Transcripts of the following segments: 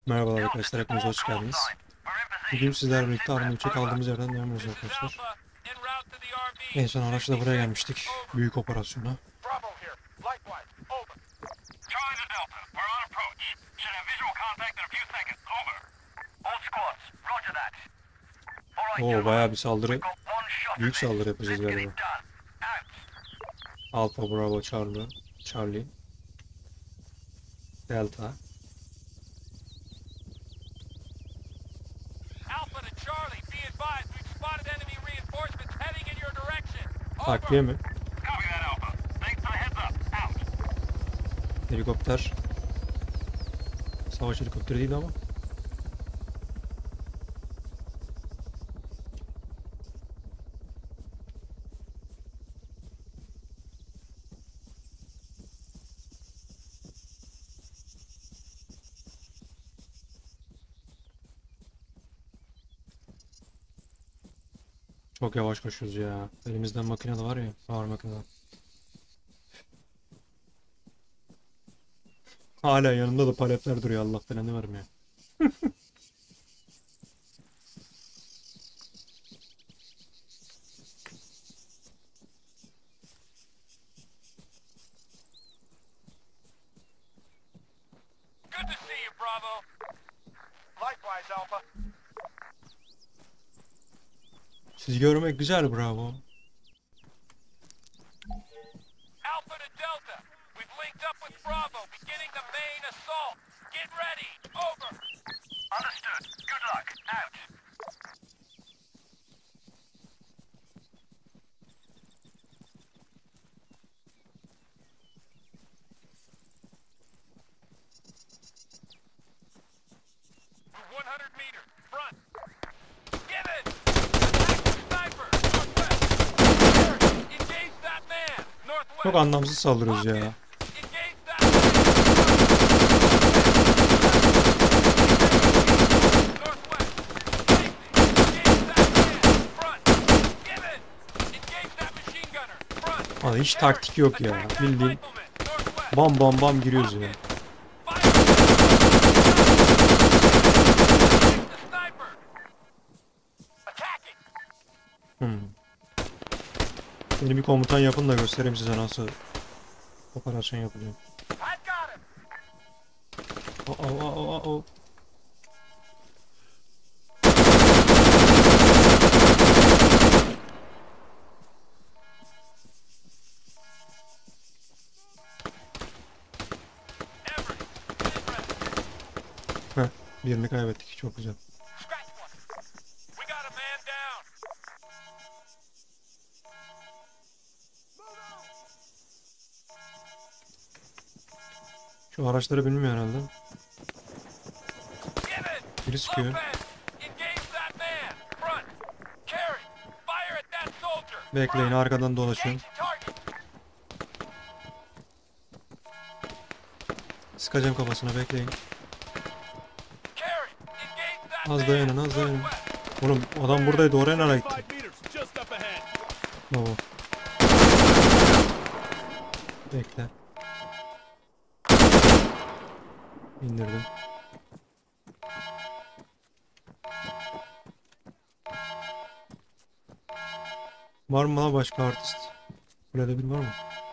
Merhabalar arkadaşlar, hepiniz hoş geldiniz. Bugün sizlerle birlikte Arma 3'e kaldığımız yerden devam ediyoruz arkadaşlar. En son araçla buraya gelmiştik. Büyük operasyona. Oo, bayağı bir saldırı. Büyük saldırı yapacağız galiba. Alpha, Bravo, Charlie, Delta. Takviye mi? Helikopter. Savaş helikopteri değil ama. Çok yavaş koşuyoruz ya. Elimizden makine de var ya. Ağır makine. Hala yanımda da paletler duruyor. Allah belanı vermiyor. Good to see you, Bravo. Likewise, Alpha. Sizi görmek güzel, Bravo. Alpha to Delta. We've linked up with Bravo, beginning the main assault. Get ready. Over. Understood. Good luck. Out. We're 100 meters. Front. Give it. Attack the sniper. Northwest. Engage that man. Northwest. Çok anlamsız saldırıyoruz ya. Engage that man. Northwest. Engage that man. Front. Give it. Engage that machine gunner. Front. Abi hiç taktik yok ya. Attack that Bildiğin rifleman. Northwest. bam bam bam giriyoruz ya. Fire. The sniper. Attacking. Beni bir komutan yapın da göstereyim size nasıl operasyon yapılıyor. I got him. Oh. Everett. Get in rest. Heh, birini kaybettik. Çok güzel. Scratch one. We got a man down. Şu araçları bilmiyor herhalde. Give it. Biri sıkıyor. Lopez. Engage that man. Front. Carry. Fire at that soldier. Bekleyin, Front. arkadan dolaşıyorum. Engage the target. Sıkacağım kafasına, bekleyin. Carry. Engage that Az man. dayanın, az dayanın. Northwest. Oğlum adam buradaydı, oraya nereye gitti? 5 meters, just up ahead. Baba. Bekle. İndirdim. Var mı lan başka artist? Burada bir var mı?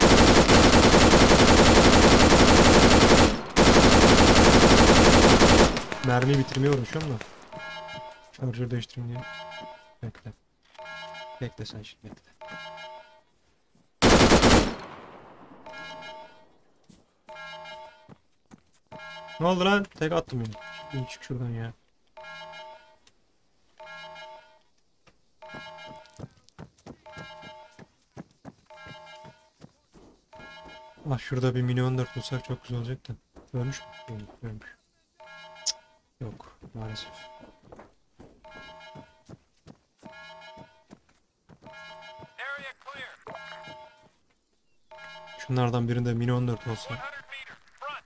Mermiyi bitirmeye uğraşıyorum da. Şarjör değiştireyim diye. Bekle. Bekle sen şimdi, bekle. Ne oldu lan? Tek attım yine. Şimdi çık şuradan ya. Ah, şurada bir mini 14 bulsak çok güzel olacak da. Ölmüş mü? Değil, ölmüş. Cık, yok maalesef. Area clear. Şunlardan birinde mini 14 olsa. 100 meters. Front.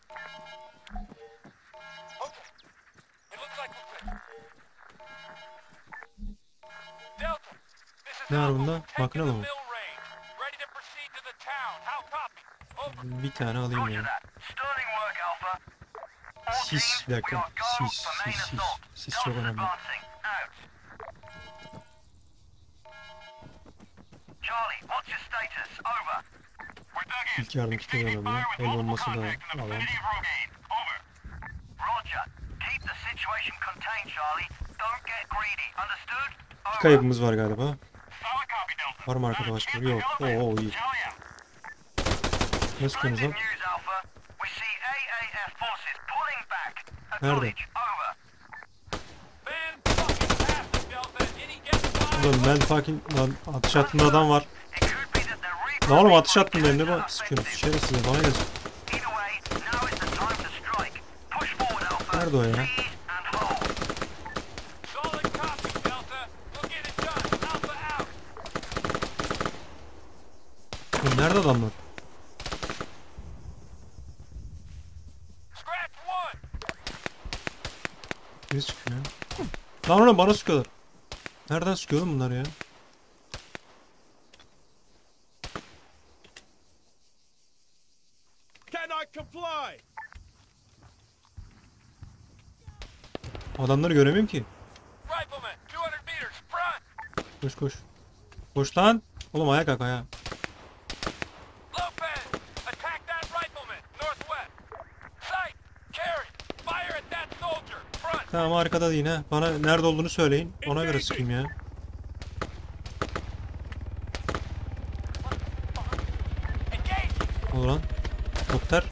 Okay. It looks like we're clear. Delta. This is Ne var Alpha. bunda? We're taking Makinalı the mı? mill range. Ready to proceed to the town. How copy? Over. Bir tane alayım ya. Sterling work, Alpha. Sis, bir dakika. Sis çok önemli. Charlie, what's your status? Over. İlk yardım kiti de önemli. El bombası da alalım. Roger. Keep the situation contained, Charlie. Don't get greedy. Understood? Bir kaybımız var galiba. Var mı arkada başka? Yok. Oo iyi. Ne sıkıyorsunuz lan? Nerede? Ulan ben fucking lan atış attığında adam var. Lan oğlum atış attım ben ne bak sıkıyorsunuz şerefsiz bana gelsin. Nerede o ya? Oğlum nerede adamlar? Biri sıkıyor ya. Lan oğlum bana sıkıyorlar. Nereden sıkıyor oğlum bunlar ya? Cannot comply. Adamları göremiyorum ki. Rifleman, 200 meters, front. Koş koş. Koş lan. Oğlum ayağa kalk ayağa. Lopez, attack that rifleman, northwest. Sight, carry, fire at that soldier, front. Tamam arkada değil ha. Bana nerede olduğunu söyleyin. Ona göre sıkayım ya. Engage. Olur lan. Doktor.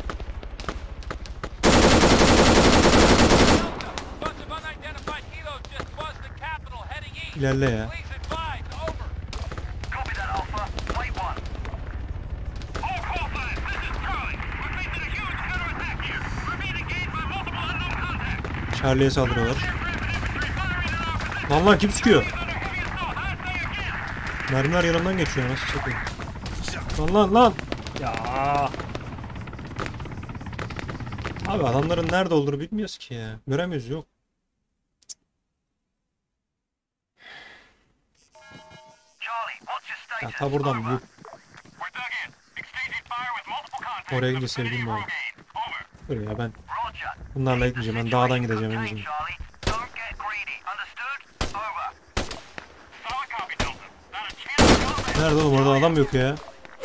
Bunch of unidentified helos just buzzed the capital heading east. İlerle ya. Please advise, over. Copy that, Alpha. Wait one. All call signs, this is Charlie. We're facing a huge counterattack here. We're being engaged by multiple unknown contacts. Charlie'ye saldırıyorlar. Lan kim sıkıyor? Mermiler yanımdan geçiyor nasıl satayım. Lan. Ya. Abi adamların nerede olduğunu bilmiyoruz ki ya. Göremiyoruz yok. Ya ta buradan bu. Oraya gidince sevdiğim var. Dur ya ben. Bunlarla gitmeyeceğim. Ben dağdan gideceğim en azından. Nerede oğlum orada adam yok ya.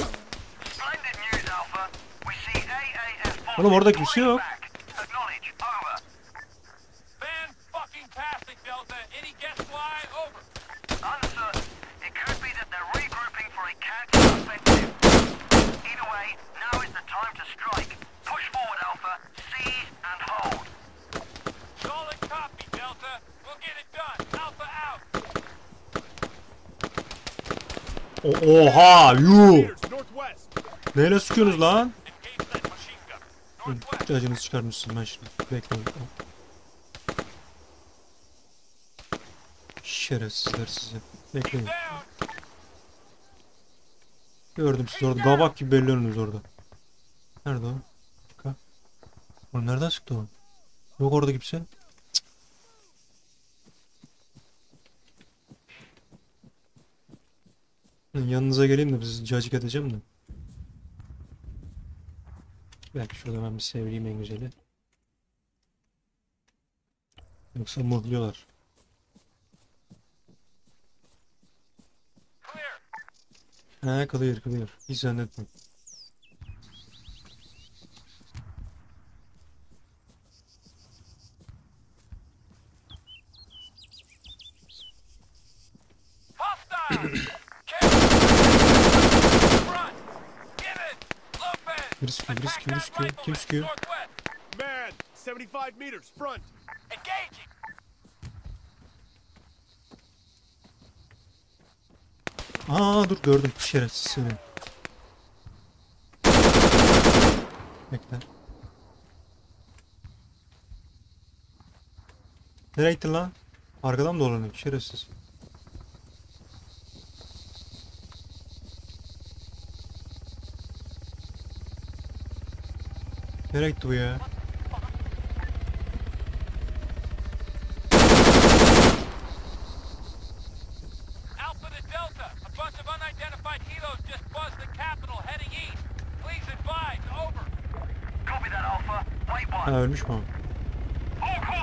Oğlum orada kimse yok. Oha yuh. Meters northwest. Neyle sıkıyorsunuz lan? Acınızı çıkarmışsın ben şimdi. Bekleyin. Şerefsizler sizi. Bekleyin. Gördüm siz orada. Kabak gibi belli önünüz orada. Nerede o? Oğlum nereden sıktı o? Yok orada kimse. Yanınıza geleyim de bizi cacık edeceğim de. Belki şurada ben bir seveyim en güzeli. Yoksa mıhlıyorlar. He clear. Hiç zannetmem. Biri sıkıyor. Kim sıkıyor? Man, 75 meters front. Engaging. Aa dur gördüm şerefsiz seni. Bekle. Nereye gittin lan? Arkadan mı dolanıyor şerefsiz? Nereye gitti bu ya? Alpha to Delta. A bunch of unidentified helos just buzzed the capital heading east. Please advise, over. Copy that, Alpha. Wait Ha one. ölmüş mü o? All call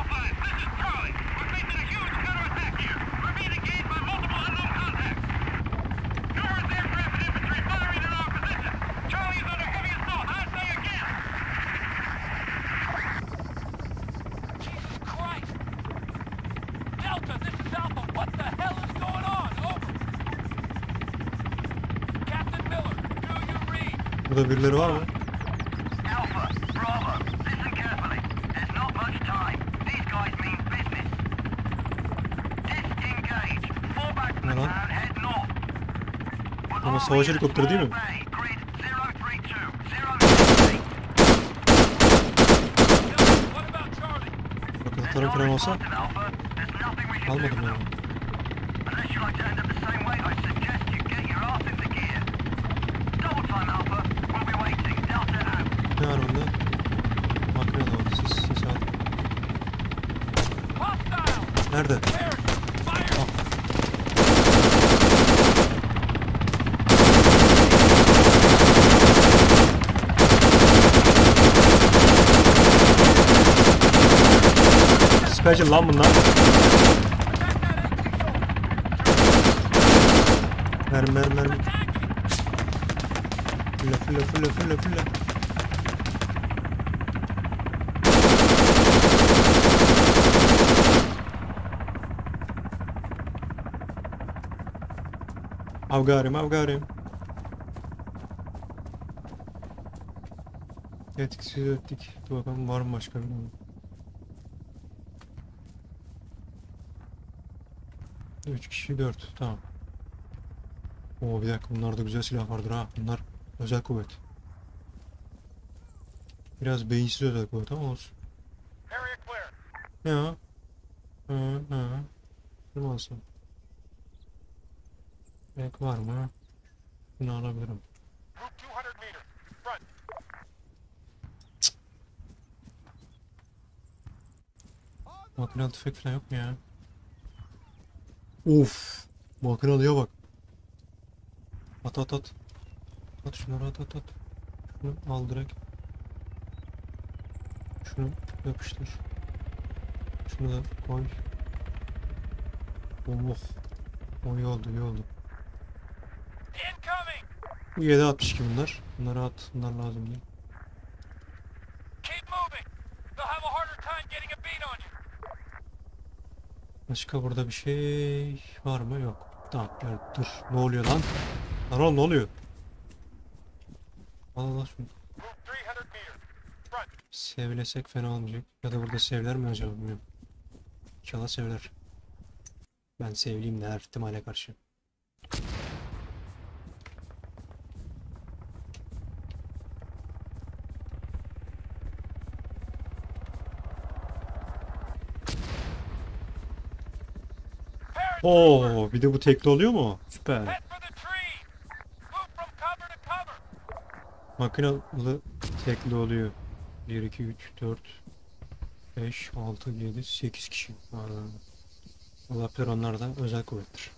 Delta, this is Alpha. What the hell is going on? Over. Captain Miller, do you read? Burada birileri var mı? Alpha, Bravo, listen carefully. There's not much time. These guys mean business. Disengage. Fall back to the Ne lan? town, head north. We're Ama savaş helikopteri değil mi? Bay, grid 032, 038. What about Charlie? Bakalım falan olsa Alpha, there's nothing we can do. almadım yani. Unless you like to end up the same way, I suggest you get your ass into gear. Double time, Alpha. We'll be waiting. Delta out. Ne var bunda? Makine de var. Sis al. Hostile! Nerede? There! Fire! Special lan bunlar. Mermi. Fülle. Avgarım. Etkisiz ettik. Dur bakalım var mı başka bir numara? 3 kişi 4. Tamam. Oo bir dakika bunlarda güzel silah vardır ha. Bunlar özel kuvvet. Biraz beyinsiz özel kuvvet ama olsun. Area clear. Ya. Hı. Ne olsun? Ek var mı? Bunu alabilirim. Group 200 meters. Front. Makinalı tüfek falan yok mu ya? Of. Makinalıya bak. At. At şunları at. Şunu al direkt. Şunu yapıştır. Şunu da koy. Oh. O iyi oldu. Incoming! 7.62 bunlar. Bunları at. Bunlar lazım değil. Keep moving. They'll have a harder time getting a beat on you. Başka burada bir şey var mı? Yok. Tamam gel dur. Ne oluyor lan? Lan oğlum ne oluyor? Al şunu. Group 300 meters. Front. Sevlesek fena olmayacak. Ya da burada sevler mi acaba bilmiyorum. İnşallah sevler. Ben sevliyim de her ihtimale karşı. Oo, bir de bu tekli oluyor mu? Süper. Head for the trees. Move from cover to cover. Makinalı tekli oluyor. 1, 2, 3, 4, 5, 6, 7, 8 kişi. Olabilir onlar da özel kuvvettir.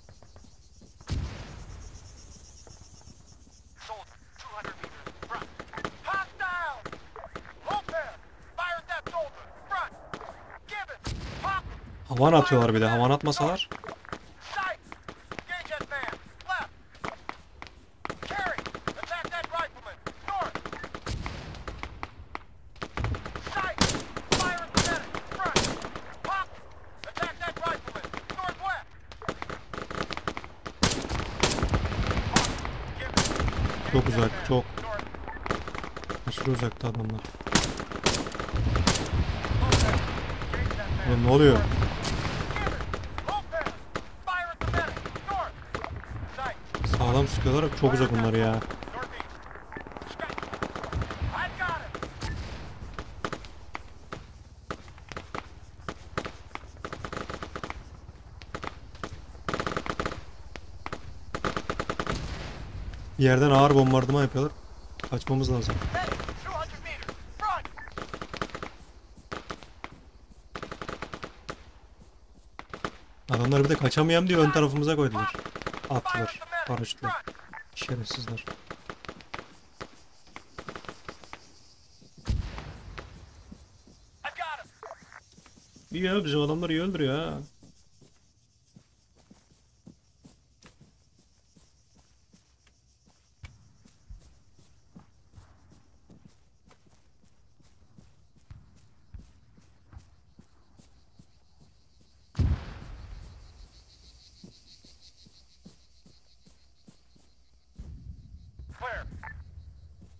Soldier, 200 meters. Front. Hostile! Hold there. Fire at that soldier. Front. Give it. Pop. Havan atıyorlar bir de. Havan atmasalar. Sight. Engage that man. Left. Carry. Attack that rifleman. North. Sight. Fire at the medic. Front. Pop. Attack that rifleman. Northwest. Pop. Give it. Çok uzak, çok. North. Aşırı uzakta adamlar. Hold there. Engage that man. Oğlum ne oluyor? Give it. Hold there. Fire at the medic. North. Sight. Sağlam sıkıyorlar. Çok uzak bunlar ya. Northeast. Strike. I've got it. Bir yerden ağır bombardıman yapıyorlar. Kaçmamız lazım. Hey, 200 meters. Front. Adamlar bir de kaçamayayım diye ön tarafımıza koydular. Fire at Attılar. the medic. Paraşütle. Front. Şerefsizler. I've got him. İyi ya bizim adamlar iyi öldürüyor ha.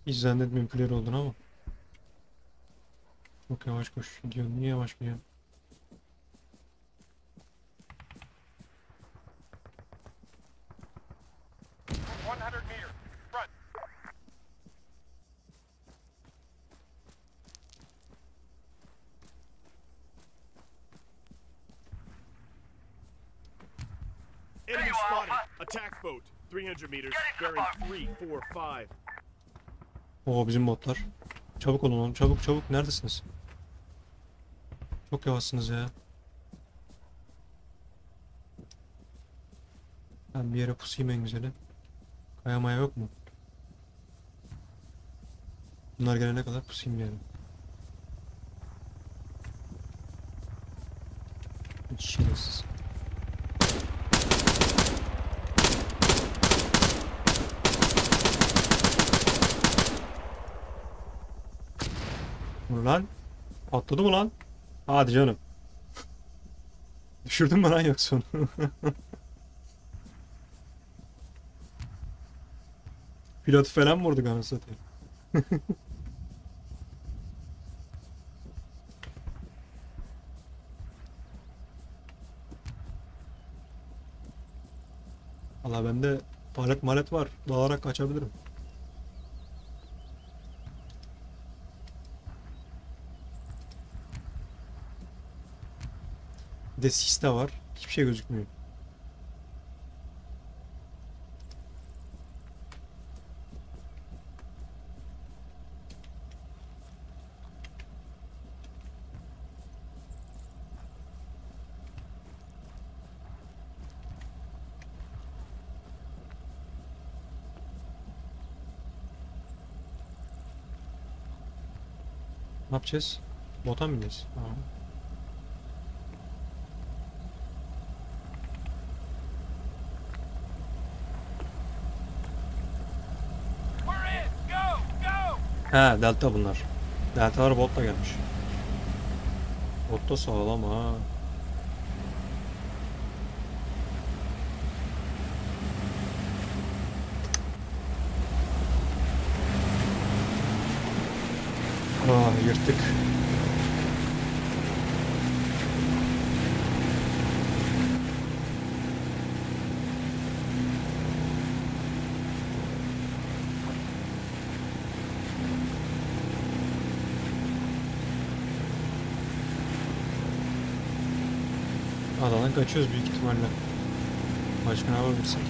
Hiç zannetmiyorum player olduğunu ama. Çok yavaş koş gidiyor. Niye yavaş gidiyor? Enemy spotted. Attack boat. 300 meters. Bearing 345. Oo bizim botlar. Çabuk olun oğlum. Çabuk çabuk. Neredesiniz? Çok yavaşsınız ya. Ben bir yere pusayım en güzeli. Kaya maya yok mu? Bunlar gelene kadar pusayım yani. Hiç şerefsiz. Vur lan. Patladı mı lan? Hadi canım. Düşürdün mü lan yoksa onu? Pilotu falan mı vurduk anasını satayım? Valla bende palet malet var. Dalarak kaçabilirim. Bir de sis de var. Hiçbir şey gözükmüyor. Ne yapacağız? Bota mı bineceğiz? Tamam. We're in. Go, go. He Delta bunlar. Deltalar botla gelmiş. Bot da sağlam ha. Yırttık. Adadan kaçıyoruz büyük ihtimalle. Başka ne yapabilirsin?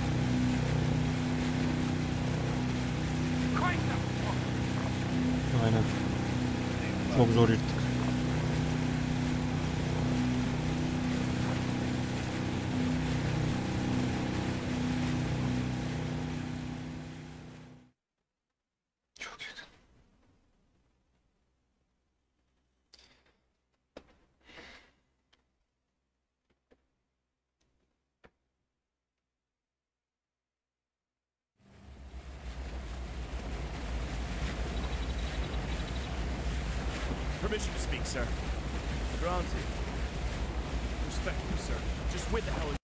Crank them. Aynen. Çok zor yırttık. Çok yakın. Permission to speak, sir. Granted. Respectfully, sir. Just where the hell is...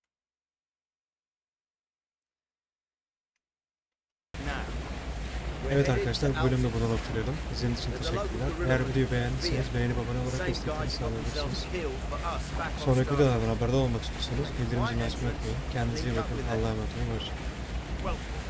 Now. Evet arkadaşlar bu bölümde burada noktalayalım. İzlediğiniz için teşekkürler. Eğer videoyu beğendiyseniz beğenip abone olarak desteklerinizi sağlayabilirsiniz. Sonraki videolardan haberdar olmak istiyorsanız bildirim zilini açmayı unutmayın. Kendinize iyi bakın. Allah'a emanet olun. Görüşürüz. Well,